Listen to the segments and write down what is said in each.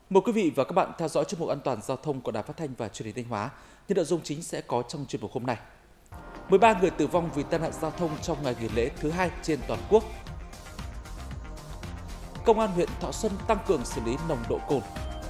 Mời quý vị và các bạn theo dõi chuyên mục An toàn giao thông của Đài Phát thanh và Truyền hình Thanh Hóa. Những nội dung chính sẽ có trong chuyên mục hôm nay. 13 người tử vong vì tai nạn giao thông trong ngày nghỉ lễ thứ 2 trên toàn quốc. Công an huyện Thọ Xuân tăng cường xử lý nồng độ cồn.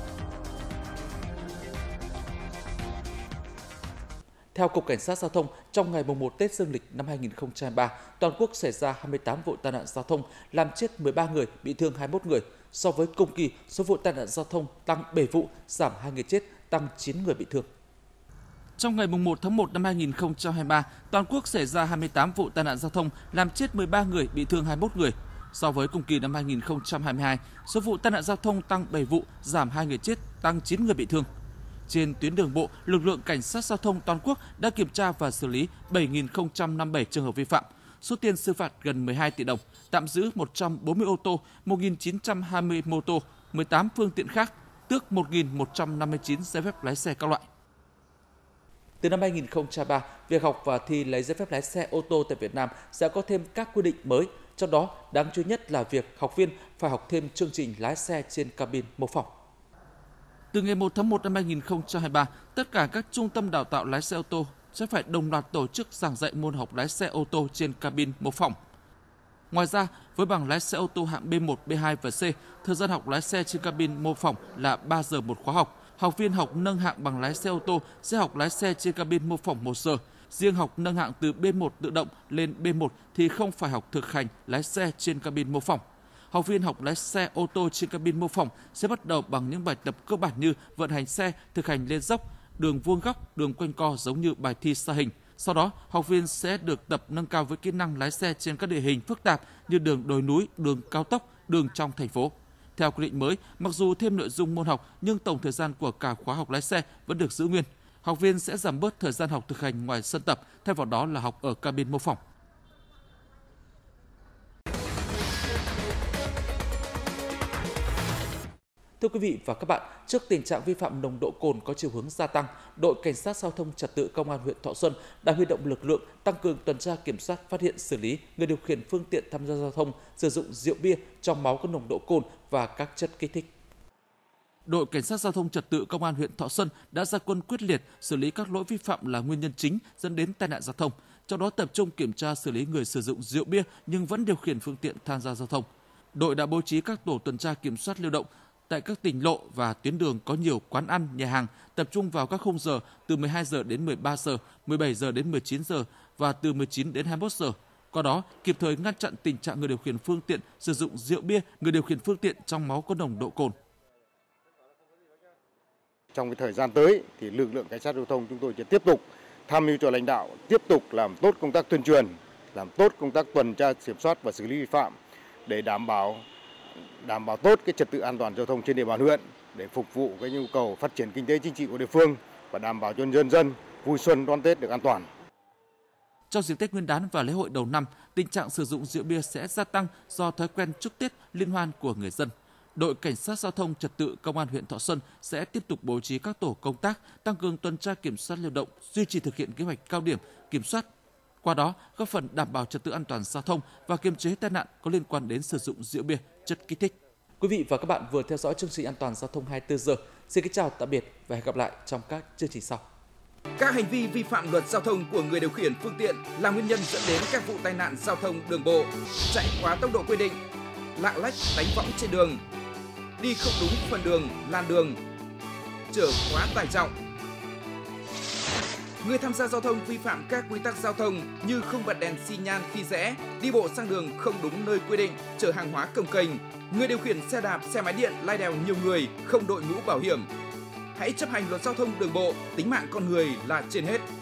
Theo Cục Cảnh sát Giao thông, trong ngày mùng 1 Tết Dương lịch năm 2023, toàn quốc xảy ra 28 vụ tai nạn giao thông, làm chết 13 người, bị thương 21 người. So với cùng kỳ, số vụ tai nạn giao thông tăng 7 vụ, giảm 2 người chết, tăng 9 người bị thương. Trong ngày mùng 1 tháng 1 năm 2023, toàn quốc xảy ra 28 vụ tai nạn giao thông, làm chết 13 người, bị thương 21 người. So với cùng kỳ năm 2022, số vụ tai nạn giao thông tăng 7 vụ, giảm 2 người chết, tăng 9 người bị thương. Trên tuyến đường bộ, lực lượng cảnh sát giao thông toàn quốc đã kiểm tra và xử lý 7.057 trường hợp vi phạm, số tiền xử phạt gần 12 tỷ đồng, tạm giữ 140 ô tô, 1.920 mô tô, 18 phương tiện khác, tước 1.159 giấy phép lái xe các loại. Từ năm 2003, việc học và thi lấy giấy phép lái xe ô tô tại Việt Nam sẽ có thêm các quy định mới, trong đó đáng chú ý nhất là việc học viên phải học thêm chương trình lái xe trên cabin mô phỏng. Từ ngày 1 tháng 1 năm 2023, tất cả các trung tâm đào tạo lái xe ô tô sẽ phải đồng loạt tổ chức giảng dạy môn học lái xe ô tô trên cabin mô phỏng. Ngoài ra, với bằng lái xe ô tô hạng B1, B2 và C, thời gian học lái xe trên cabin mô phỏng là 3 giờ một khóa học. Học viên học nâng hạng bằng lái xe ô tô sẽ học lái xe trên cabin mô phỏng 1 giờ. Riêng học nâng hạng từ B1 tự động lên B1 thì không phải học thực hành lái xe trên cabin mô phỏng. Học viên học lái xe ô tô trên cabin mô phỏng sẽ bắt đầu bằng những bài tập cơ bản như vận hành xe, thực hành lên dốc, đường vuông góc, đường quanh co giống như bài thi sa hình. Sau đó, học viên sẽ được tập nâng cao với kỹ năng lái xe trên các địa hình phức tạp như đường đồi núi, đường cao tốc, đường trong thành phố. Theo quy định mới, mặc dù thêm nội dung môn học nhưng tổng thời gian của cả khóa học lái xe vẫn được giữ nguyên. Học viên sẽ giảm bớt thời gian học thực hành ngoài sân tập, thay vào đó là học ở cabin mô phỏng. Thưa quý vị và các bạn, trước tình trạng vi phạm nồng độ cồn có chiều hướng gia tăng, đội Cảnh sát Giao thông Trật tự Công an huyện Thọ Xuân đã huy động lực lượng tăng cường tuần tra kiểm soát, phát hiện xử lý người điều khiển phương tiện tham gia giao thông sử dụng rượu bia, trong máu có nồng độ cồn và các chất kích thích. Đội Cảnh sát Giao thông Trật tự Công an huyện Thọ Xuân đã ra quân quyết liệt xử lý các lỗi vi phạm là nguyên nhân chính dẫn đến tai nạn giao thông, trong đó tập trung kiểm tra xử lý người sử dụng rượu bia nhưng vẫn điều khiển phương tiện tham gia giao thông. Đội đã bố trí các tổ tuần tra kiểm soát lưu động tại các tỉnh lộ và tuyến đường có nhiều quán ăn, nhà hàng, tập trung vào các khung giờ từ 12 giờ đến 13 giờ, 17 giờ đến 19 giờ và từ 19 đến 21 giờ. Qua đó, kịp thời ngăn chặn tình trạng người điều khiển phương tiện sử dụng rượu bia, người điều khiển phương tiện trong máu có nồng độ cồn. Trong thời gian tới thì lực lượng cảnh sát giao thông chúng tôi sẽ tiếp tục tham mưu cho lãnh đạo tiếp tục làm tốt công tác tuyên truyền, làm tốt công tác tuần tra kiểm soát và xử lý vi phạm để đảm bảo tốt cái trật tự an toàn giao thông trên địa bàn huyện, để phục vụ cái nhu cầu phát triển kinh tế chính trị của địa phương và đảm bảo cho nhân dân vui xuân đón Tết được an toàn. Trong dịp Tết Nguyên đán và lễ hội đầu năm, tình trạng sử dụng rượu bia sẽ gia tăng do thói quen chúc Tết liên hoan của người dân. Đội Cảnh sát Giao thông Trật tự Công an huyện Thọ Xuân sẽ tiếp tục bố trí các tổ công tác, tăng cường tuần tra kiểm soát lưu động, duy trì thực hiện kế hoạch cao điểm kiểm soát. Qua đó, góp phần đảm bảo trật tự an toàn giao thông và kiềm chế tai nạn có liên quan đến sử dụng rượu bia, chất kích thích. Quý vị và các bạn vừa theo dõi chương trình An toàn giao thông 24 giờ. Xin kính chào tạm biệt và hẹn gặp lại trong các chương trình sau. Các hành vi vi phạm luật giao thông của người điều khiển phương tiện là nguyên nhân dẫn đến các vụ tai nạn giao thông đường bộ: chạy quá tốc độ quy định, lạng lách đánh võng trên đường, đi không đúng phần đường, làn đường, chở quá tải trọng. Người tham gia giao thông vi phạm các quy tắc giao thông như không bật đèn xi nhan khi rẽ, đi bộ sang đường không đúng nơi quy định, chở hàng hóa cồng kềnh, người điều khiển xe đạp, xe máy điện lai đèo nhiều người, không đội mũ bảo hiểm. Hãy chấp hành luật giao thông đường bộ, tính mạng con người là trên hết.